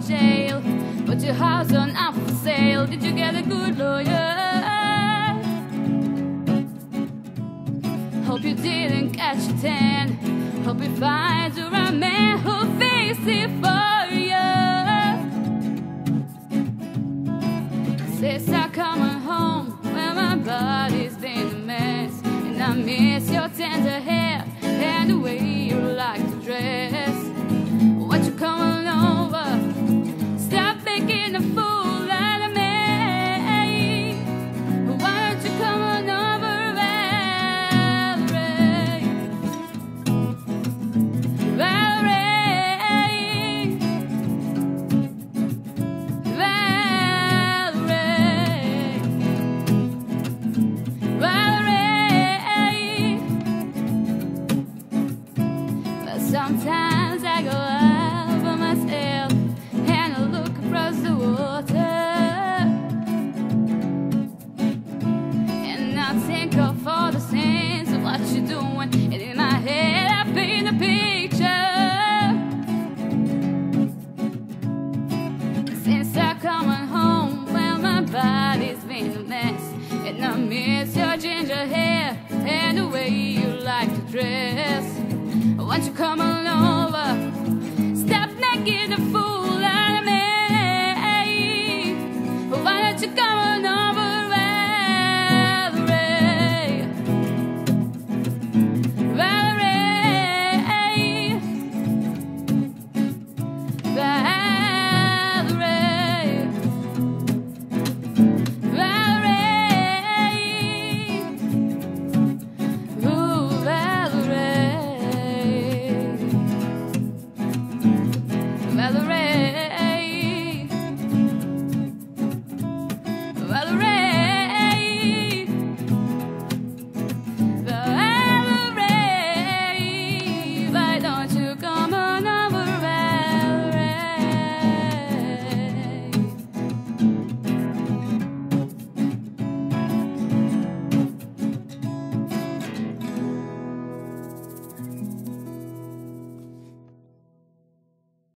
jail, but your house on up for sale. Did you get a good lawyer? Hope you didn't catch a tan. Hope you find the right man who'll face it for you. Since I coming home when my body's been a mess, and I miss your tender hair and the way you like to dress. Won't you come on over? Stop making a fool out of me. Why don't you come on over, Valerie? Valerie, Valerie, Valerie. But sometimes I go out by myself and I look across the water, and I think of all the scenes of what you're doing, and in my head I paint a picture. Since I coming home, well, my body's been a mess, and I miss your ginger hair and the way you like to dress. Won't you come along?